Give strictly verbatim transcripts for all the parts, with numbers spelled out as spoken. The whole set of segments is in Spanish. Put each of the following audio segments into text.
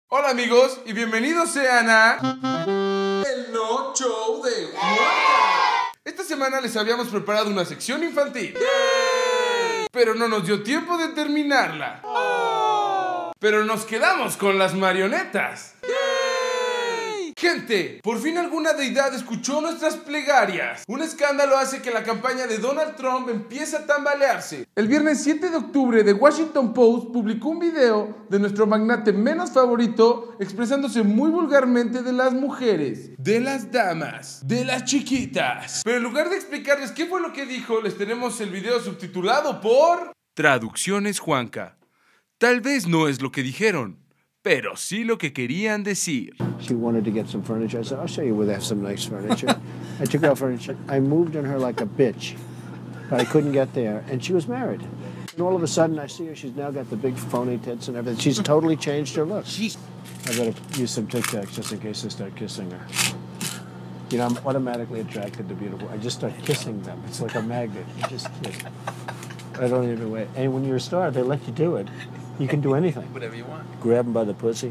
Hola amigos y bienvenidos sean a El No Show de Juanca. Esta semana les habíamos preparado una sección infantil, ¡yay!, pero no nos dio tiempo de terminarla. ¡Oh! Pero nos quedamos con las marionetas. ¡Yay! Gente, por fin alguna deidad escuchó nuestras plegarias. Un escándalo hace que la campaña de Donald Trump empiece a tambalearse. El viernes siete de octubre, The Washington Post publicó un video de nuestro magnate menos favorito expresándose muy vulgarmente de las mujeres, de las damas, de las chiquitas. Pero en lugar de explicarles qué fue lo que dijo, les tenemos el video subtitulado por Traducciones Juanca. Tal vez no es lo que dijeron, pero sí lo que querían decir. She wanted to get some furniture. I said, I'll show you where they have some nice furniture. I took out furniture. I moved on her like a bitch, but I couldn't get there. And she was married. And all of a sudden, I see her. She's now got the big phony tits and everything. She's totally changed her look. She's... I better use some Tic Tacs just in case I start kissing her. You know, I'm automatically attracted to beautiful. I just start kissing them. It's like a magnet. You just kiss. I don't even wait. And when you're a star, they let you do it. You can do anything. Whatever you want. Grab them by the pussy.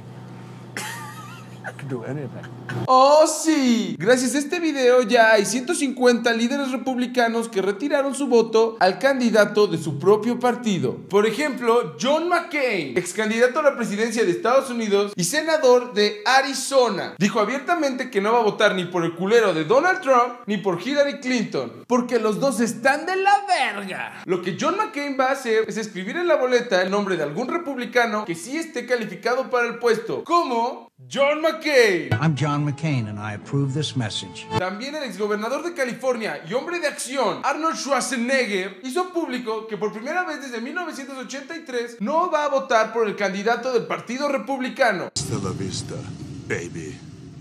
I can do anything. ¡Oh, sí! Gracias a este video ya hay ciento cincuenta líderes republicanos que retiraron su voto al candidato de su propio partido. Por ejemplo, John McCain, ex candidato a la presidencia de Estados Unidos y senador de Arizona, dijo abiertamente que no va a votar ni por el culero de Donald Trump ni por Hillary Clinton, porque los dos están de la verga. Lo que John McCain va a hacer es escribir en la boleta el nombre de algún republicano que sí esté calificado para el puesto, como John McCain. I'm John McCain and I approve this message. También el exgobernador de California y hombre de acción, Arnold Schwarzenegger, hizo público que por primera vez desde mil novecientos ochenta y tres no va a votar por el candidato del Partido Republicano. Hasta la vista, baby.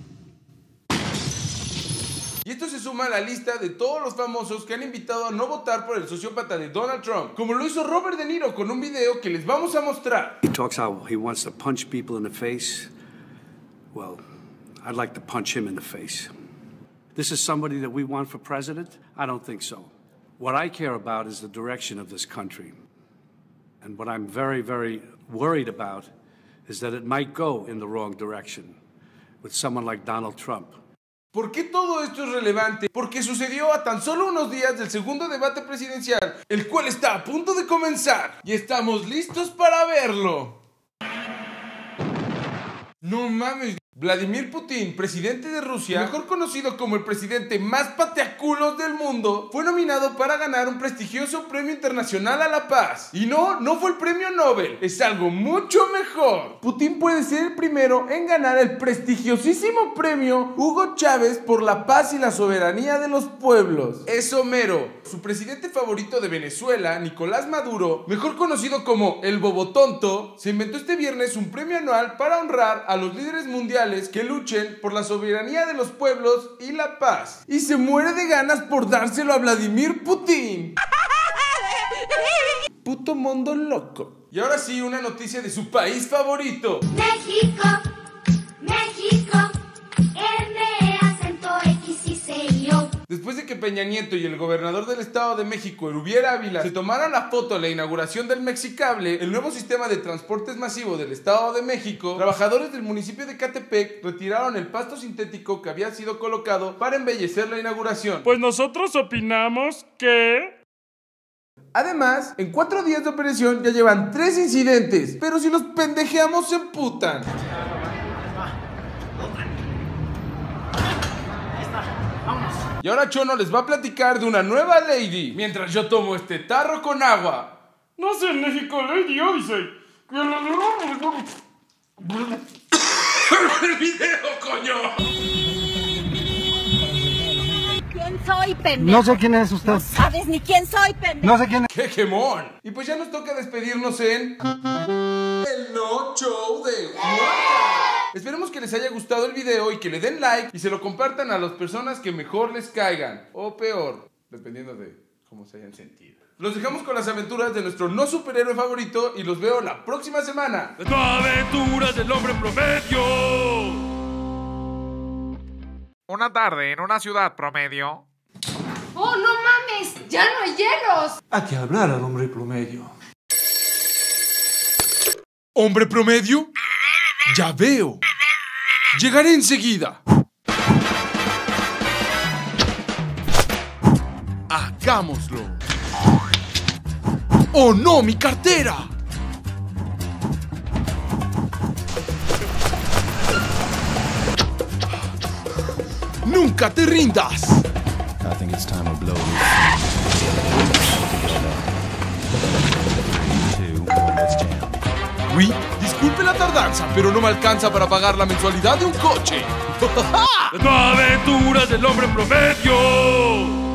Y esto se suma a la lista de todos los famosos que han invitado a no votar por el sociópata de Donald Trump, como lo hizo Robert De Niro con un video que les vamos a mostrar. He talks how he wants to punch people in the face. Well, I'd like to punch him in the face. This is somebody that we want for president? I don't think so. What I care about is the direction of this country. And what I'm very, very worried about is that it might go in the wrong direction with someone like Donald Trump. ¿Por qué todo esto es relevante? Porque sucedió a tan solo unos días del segundo debate presidencial, el cual está a punto de comenzar. Y estamos listos para verlo. No mames. Vladimir Putin, presidente de Rusia, mejor conocido como el presidente más pateaculos del mundo, fue nominado para ganar un prestigioso premio internacional a la paz. Y no, no fue el premio Nobel, es algo mucho mejor. Putin puede ser el primero en ganar el prestigiosísimo premio Hugo Chávez por la paz y la soberanía de los pueblos. Es Homero. Su presidente favorito de Venezuela, Nicolás Maduro, mejor conocido como el Bobotonto, se inventó este viernes un premio anual para honrar a los líderes mundiales que luchen por la soberanía de los pueblos y la paz. Y se muere de ganas por dárselo a Vladimir Putin. Puto mundo loco. Y ahora sí, una noticia de su país favorito. México, México, M, acento X y C y O. Después de que Peña Nieto y el gobernador del Estado de México, Erubiel Ávila, se tomaran la foto a la inauguración del Mexicable, el nuevo sistema de transportes masivo del Estado de México, trabajadores del municipio de Ecatepec retiraron el pasto sintético que había sido colocado para embellecer la inauguración. Pues nosotros opinamos que... Además, en cuatro días de operación ya llevan tres incidentes, pero si los pendejeamos se emputan. Y ahora Chono les va a platicar de una nueva lady, mientras yo tomo este tarro con agua. No sé, en México, Lady Odyssey. ¡El video, coño! ¿Quién soy, pendejo? No sé quién es usted. No sabes ni quién soy, pendejo. No sé quién es. ¡Qué gemón! Y pues ya nos toca despedirnos en... El No Show de Juanca. Esperemos que les haya gustado el video y que le den like y se lo compartan a las personas que mejor les caigan. O peor, dependiendo de cómo se hayan sentido. Los dejamos con las aventuras de nuestro no superhéroe favorito y los veo la próxima semana. Las aventuras del hombre promedio. Una tarde en una ciudad promedio. ¡Oh, no mames! ¡Ya no hay hielos! Hay que hablar al hombre promedio. ¿Hombre promedio? Ya veo. Llegaré enseguida. Hagámoslo. ¡Oh no, mi cartera! ¡Nunca te rindas! I think it's time to blow Oui, disculpe la tardanza, pero no me alcanza para pagar la mensualidad de un coche. Las nuevas aventuras del hombre promedio.